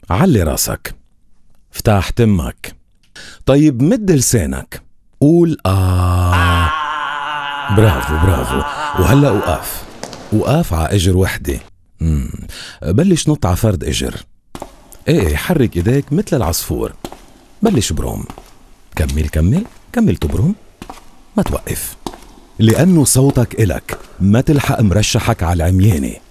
علي راسك، افتح تمك. طيب مد لسانك، قول برافو برافو. وهلأ وقاف ع اجر وحدة. بلش نط ع فرد اجر. ايه حرك ايديك مثل العصفور. بلش بروم. كمل تبرم، ما توقف، لأنه صوتك إلك، ما تلحق مرشحك على العميانة.